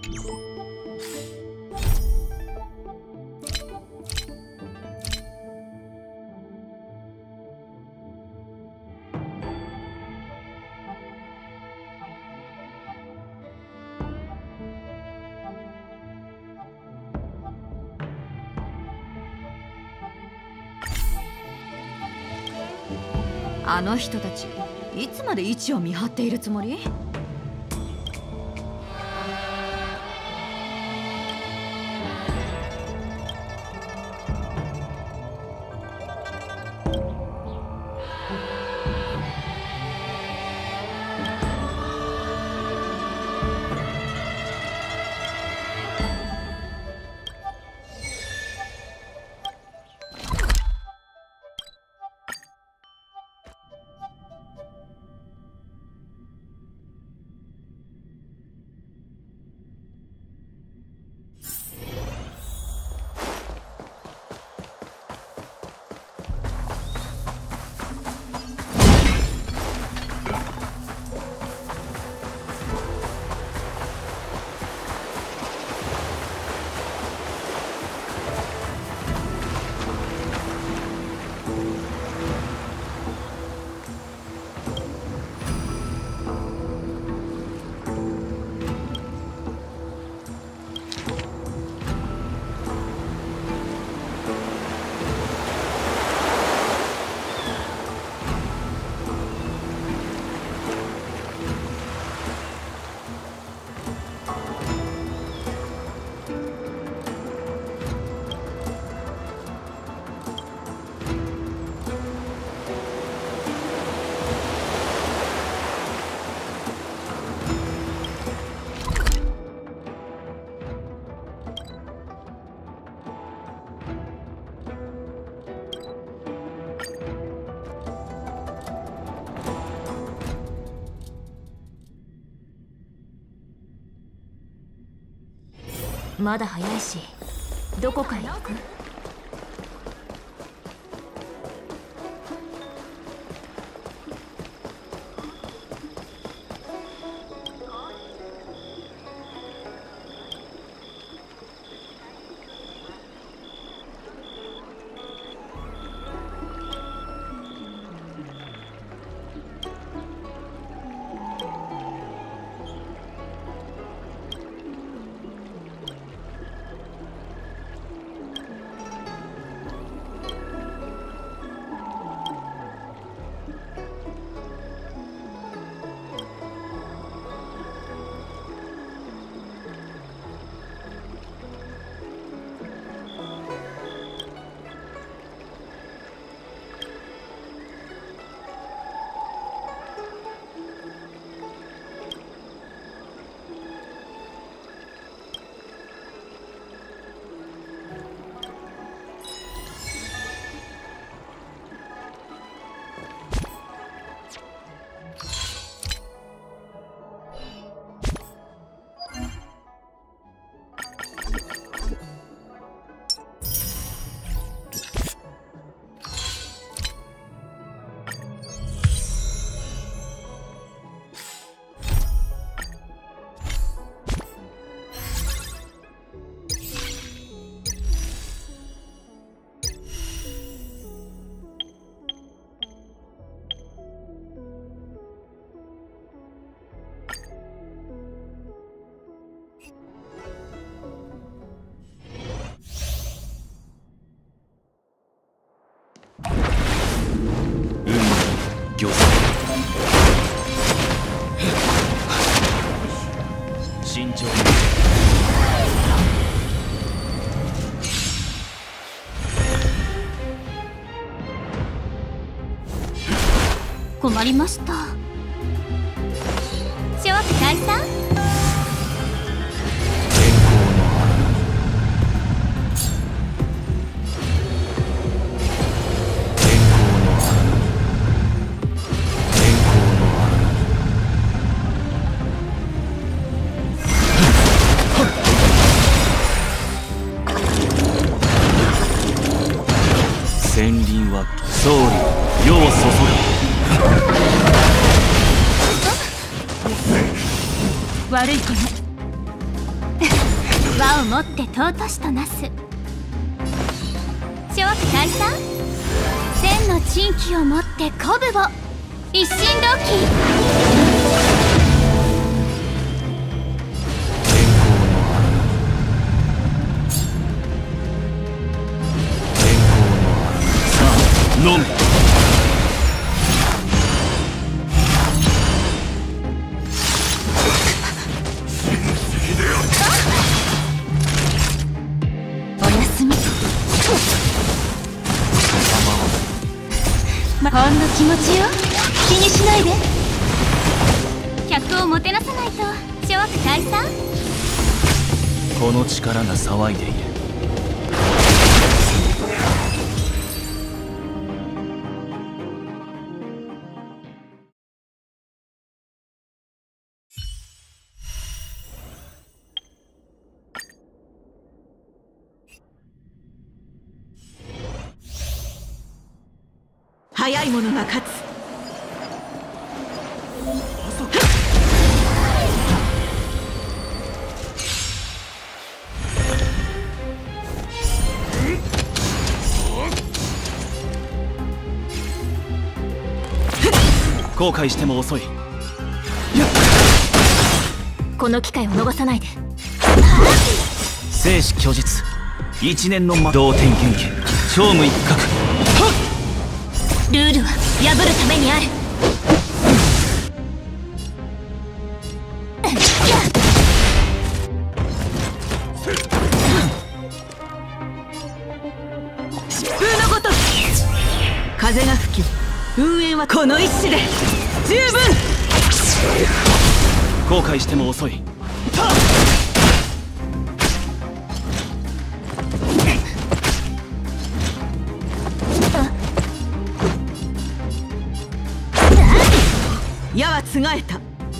あの人たちいつまで位置を見張っているつもり？ まだ早いし、どこかへ行く？ 行政慎重に。 困りました。諸悪退散。 戦輪は総理世を注ぐ。悪い子ね。 和をもって尊しとなす。諸悪退散、千の珍奇をもって鼓舞を一心同期。 飲め。 おやすみ。ほんの気持ちよ、気にしないで。客をもてなさないと諸悪退散。 この力が騒いでいる。 早い者が勝つ。 後悔しても遅い。 この機会を逃さないで。 生死虚実、一年の同点元気、超無一角。 ルールは破るためにある。 疾風のごとく風が吹き、運営はこの一矢で十分。 後悔しても遅い。 矢はつがえた。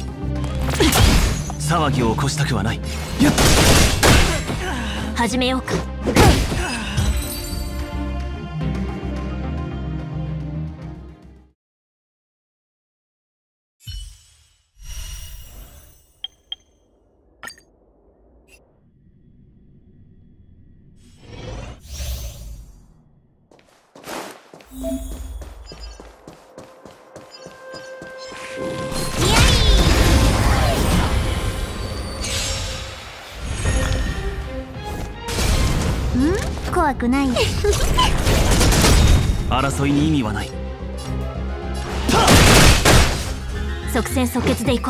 騒ぎを起こしたくはない。 始めようか。怖くない。 争いに意味はない。 即戦即決でいこう。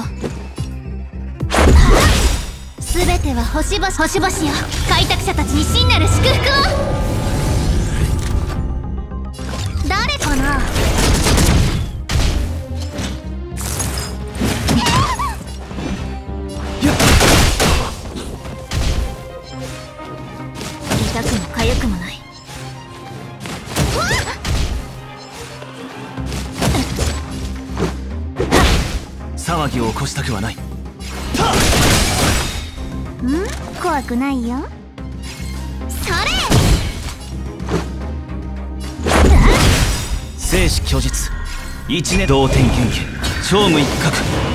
全ては星々よ。開拓者たちに真なる祝福を。誰かな。痛くも痒くもない。 騒ぎを起こしたくはない。 怖くないよ。それ。 生死虚実、一年同点元気、超無一角。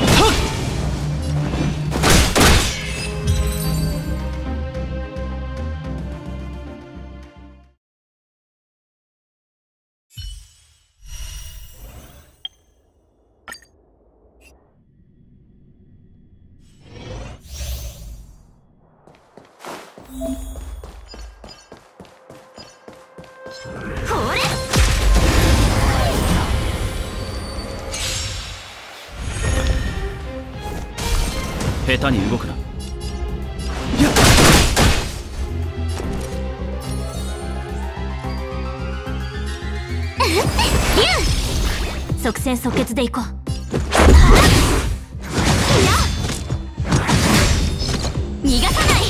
これ。 下手に動くな。 即戦即決でいこう。逃がさない。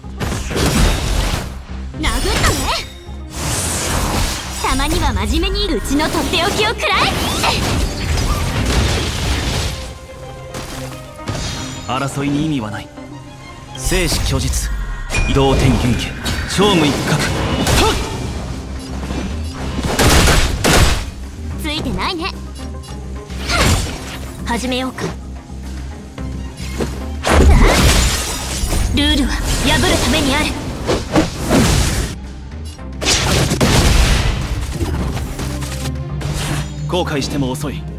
殴ったね。たまには真面目にうちのとっておきを食らえ。 争いに意味はない。生死虚実、同点元気、超無一角。 ついてないね。始めようか。 ルールは破るためにある。 後悔しても遅い。